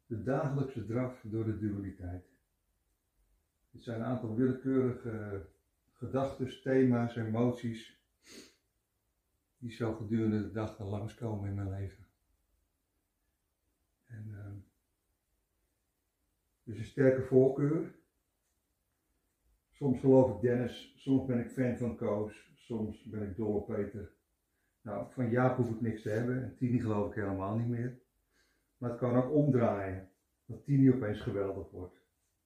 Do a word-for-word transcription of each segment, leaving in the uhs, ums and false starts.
De dagelijkse draf door de dualiteit. Dit zijn een aantal willekeurige gedachten, thema's, emoties die zo gedurende de dag langskomen in mijn leven. En, uh, dus een sterke voorkeur. Soms geloof ik Dennis, soms ben ik fan van Koos, soms ben ik dol op Peter. Nou, van Jaap hoef ik niks te hebben en Tini geloof ik helemaal niet meer. Maar het kan ook omdraaien, dat Tini opeens geweldig wordt.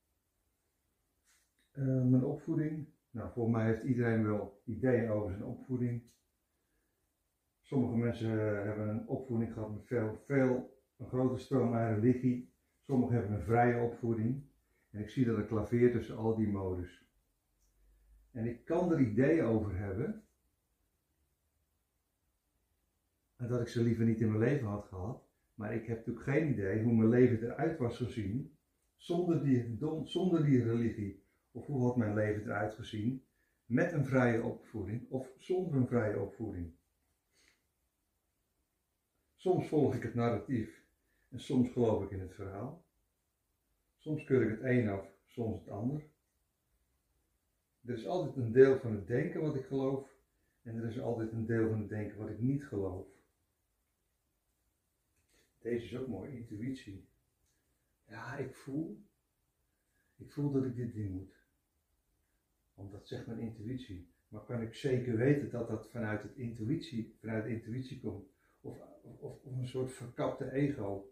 Uh, mijn opvoeding, nou voor mij heeft iedereen wel ideeën over zijn opvoeding. Sommige mensen hebben een opvoeding gehad met veel, veel een grote stroom aan religie. Sommigen hebben een vrije opvoeding. En ik zie dat ik klaveer tussen al die modes. En ik kan er ideeën over hebben. En dat ik ze liever niet in mijn leven had gehad. Maar ik heb natuurlijk geen idee hoe mijn leven eruit was gezien. Zonder die, zonder die religie. Of hoe had mijn leven eruit gezien. Met een vrije opvoeding. Of zonder een vrije opvoeding. Soms volg ik het narratief. En soms geloof ik in het verhaal. Soms keur ik het een af, soms het ander. Er is altijd een deel van het denken wat ik geloof. En er is altijd een deel van het denken wat ik niet geloof. Deze is ook mooi, intuïtie. Ja, ik voel. Ik voel dat ik dit doen moet. Want dat zegt mijn intuïtie. Maar kan ik zeker weten dat dat vanuit, het intuïtie, vanuit de intuïtie komt? Of, of, of een soort verkapte ego.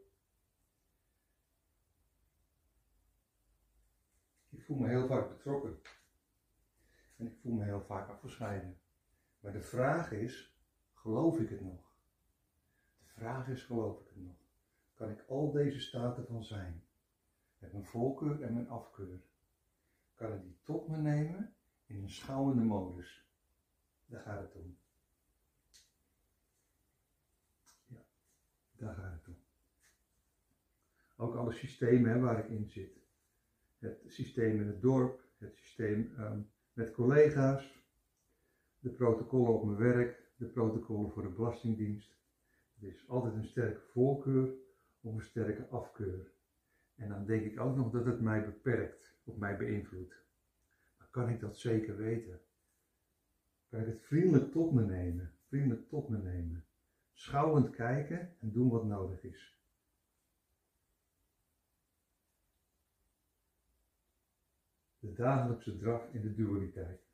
Ik voel me heel vaak betrokken. En ik voel me heel vaak afgescheiden. Maar de vraag is, geloof ik het nog? De vraag is, geloof ik het nog? Kan ik al deze staten van zijn? Met mijn voorkeur en mijn afkeur. Kan ik die tot me nemen in een schouwende modus? Daar gaat het om. Ja, daar gaat het om. Ook alle systemen hè, waar ik in zit. Het systeem in het dorp, het systeem um, met collega's, de protocollen op mijn werk, de protocollen voor de Belastingdienst. Er is altijd een sterke voorkeur of een sterke afkeur. En dan denk ik ook nog dat het mij beperkt, of mij beïnvloedt. Maar kan ik dat zeker weten? Kan ik het vriendelijk tot me nemen, vriendelijk tot me nemen. Schouwend kijken en doen wat nodig is. De dagelijkse draf in de dualiteit.